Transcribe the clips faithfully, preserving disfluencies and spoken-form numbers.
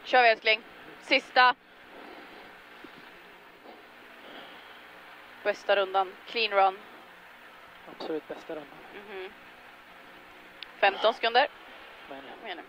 Kör vi älskling. Sista. Bästa rundan. Clean run. Absolut bästa rundan. Mm-hmm. femton sekunder. Men,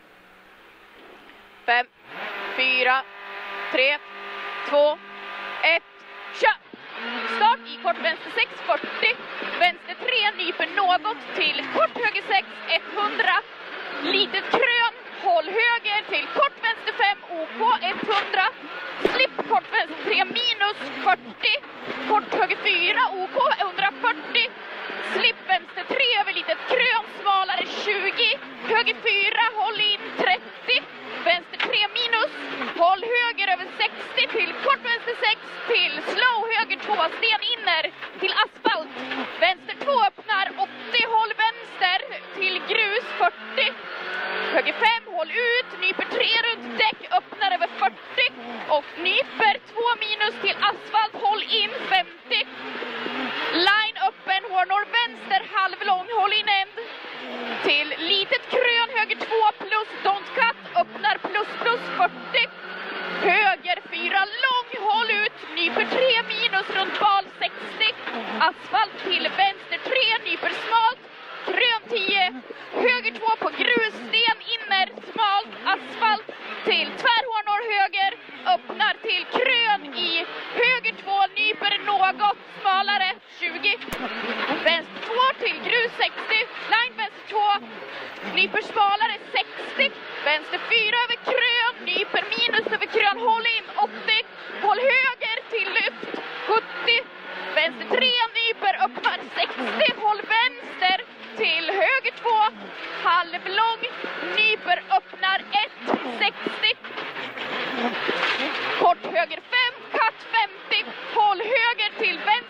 fem, fyra, tre, två, ett, kör! Start i kort vänster sex fyrtio, vänster tre, nyper något till kort höger sex hundra, litet krön, håll höger till kort vänster fem, OK hundra, slipp kort vänster tre minus fyrtio, kort höger fyra, OK hundrafyrtio, slipp vänster tre över litet krön, smalare tjugo, höger fyra, håll in trettio, vänster tre minus, håll höger över sextio till kort vänster sex till slow höger två, sten inner till asfalt, vänster två öppnar åttio, håll vänster till grus fyrtio, höger fem, håll ut, nyper tre runt däck, öppnar över fyrtio och nyper två minus till asfalt, håll in femtio, line öppen, hornor vänster halvlång, håll in end till litet krön, höger två plus don't cut, öppnar plus plus fyrtio, höger fyra lång, håll ut, nyper tre minus runt bal sextio, asfalt till vänster tre, nyper smalt, krön tio, höger två på grus, sten inner, smalt, asfalt till tvärhornor höger, öppnar till krön i höger två, nyper något smalare tjugo, vänster två till grus sextio, line vänster två, nyper smalare sextio, vänster fyra över krön, nyper minus över krön, håll in åttio, håll höger till lyft sjuttio, vänster tre, nyper öppnar sextio, håll vänster till höger två, halvlång, nyper öppnar ett, sextio, kort höger fem, cut femtio, håll höger till vänster